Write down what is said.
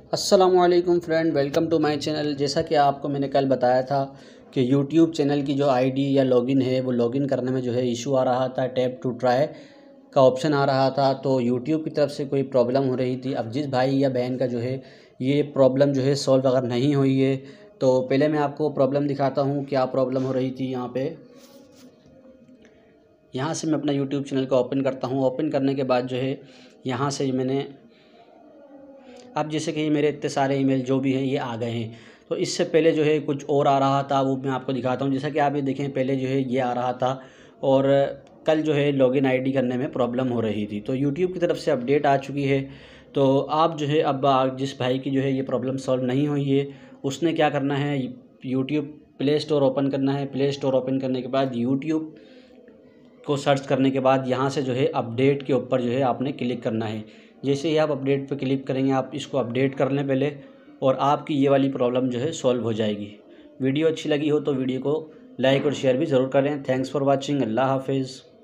अस्सलामुअलैकुम friend, welcome to my channel. जैसा कि आपको मैंने कल बताया था कि यूट्यूब चैनल की जो आईडी या लॉगिन है वो लॉगिन करने में जो है इशू आ रहा था। टैप टू ट्राई का ऑप्शन आ रहा था, तो यूट्यूब की तरफ से कोई प्रॉब्लम हो रही थी। अब जिस भाई या बहन का जो है ये प्रॉब्लम जो है सॉल्व अगर नहीं हुई है तो पहले मैं आपको प्रॉब्लम दिखाता हूँ क्या प्रॉब्लम हो रही थी। यहाँ से मैं अपना यूट्यूब चैनल को ओपन करता हूँ। ओपन करने के बाद जो है यहाँ से मैंने अब जैसे कि मेरे इतने सारे ईमेल जो भी हैं ये आ गए हैं। तो इससे पहले जो है कुछ और आ रहा था, वो मैं आपको दिखाता हूँ। जैसा कि आप ये देखें, पहले जो है ये आ रहा था और कल जो है लॉगिन आईडी करने में प्रॉब्लम हो रही थी। तो यूट्यूब की तरफ से अपडेट आ चुकी है। तो आप जो है अब जिस भाई की जो है ये प्रॉब्लम सॉल्व नहीं हुई है उसने क्या करना है, यूट्यूब प्ले स्टोर ओपन करना है। प्ले स्टोर ओपन करने के बाद यूट्यूब को सर्च करने के बाद यहाँ से जो है अपडेट के ऊपर जो है आपने क्लिक करना है। जैसे ही आप अपडेट पे क्लिक करेंगे, आप इसको अपडेट कर लें पहले, और आपकी ये वाली प्रॉब्लम जो है सॉल्व हो जाएगी। वीडियो अच्छी लगी हो तो वीडियो को लाइक और शेयर भी ज़रूर करें। Thanks for watching. अल्लाह हाफिज़।